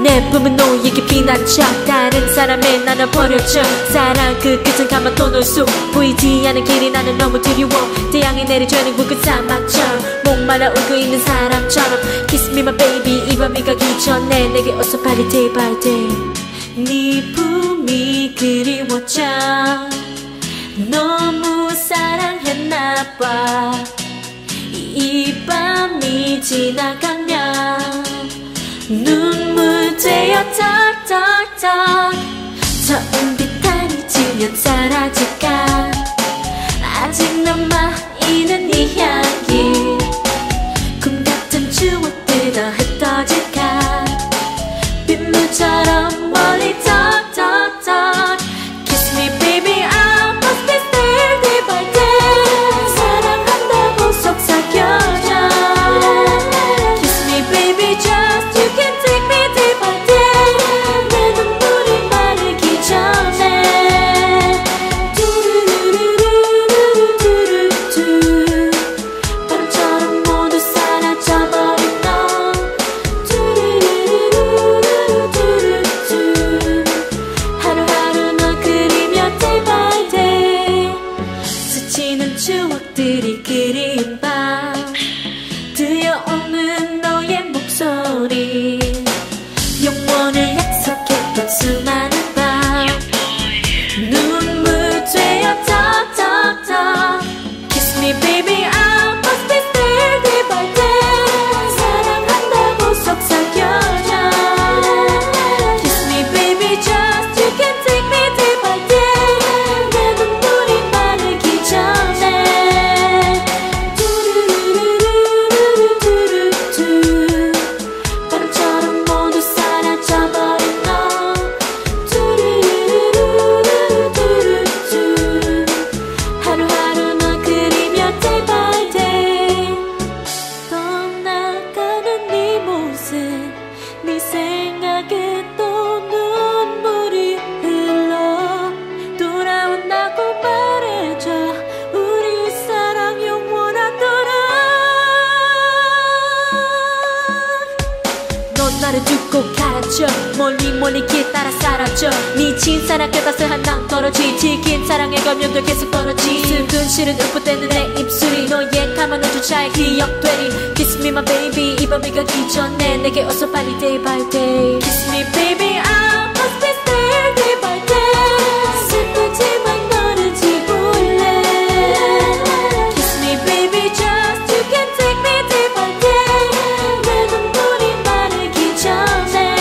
내 품은 너에게 피난처 다른 사람의 나는 버려져 사랑 그 끝은 가만둬놓을 수 보이지 않는 길이 나는 너무 두려워 태양이 내리쬐는 굵은 사막처럼 목말라 울고 있는 사람처럼 Kiss me my baby 이 밤이 가기 전에 내게 어서 빨리 day by day 네 품이 그리워져 너무 사랑했나봐 이 밤이 지나가면 눈물 되어 턱턱턱 처음 비탄이 지면 사라질까 아직 남아있는 이 향기 꿈 같은 추억들 더 흩어질까 빗물처럼 멀리 턱턱턱 Kiss me baby I must be there day by day 사랑한다고 속삭여줘 Kiss me baby just you can take me day by day 내 눈물이 마르기 전에 두루루루루루루루 바람처럼 모두 사라져버린 너 두루루루루루루 하루하루 널 그리며 day by day 스치는 추억들이 그리운 밤 들려오는 너의 목소리 영원을 약속했던 수많은 밤 눈물 되어 턱턱턱 Kiss me baby I must be there day by day 사랑한다고 속삭여줘 Kiss me baby just you can take me day by day 내 눈물이 마르기 전에 두루루루루루루루 바람처럼 모두 사라져버린 너 두루루루루루루 하루하루 널 그리며 day by day 떠나가는 네 모습 네 생각에 또 눈물이 흘러 돌아온다고 말해줘 우리 사랑 영원하도록 넌 나를 두고 가라져 멀리 멀리 길 따라 사라져 미친 사랑 끝밭을 한낭 떨어지지 긴 사랑의 감염도 계속 벌어지 슬픈 시른 울프대는 내 입술이 너의 가만한 조차에 기억되리 Kiss me my baby 이 밤이 가기 전에 내게 어서 빨리 day by day Kiss me baby I must be there day by day 슬프지만 너를 지울래 Kiss me baby just you can take me day by day 내 눈물이 마르기 전에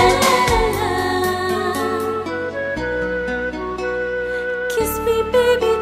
Kiss me baby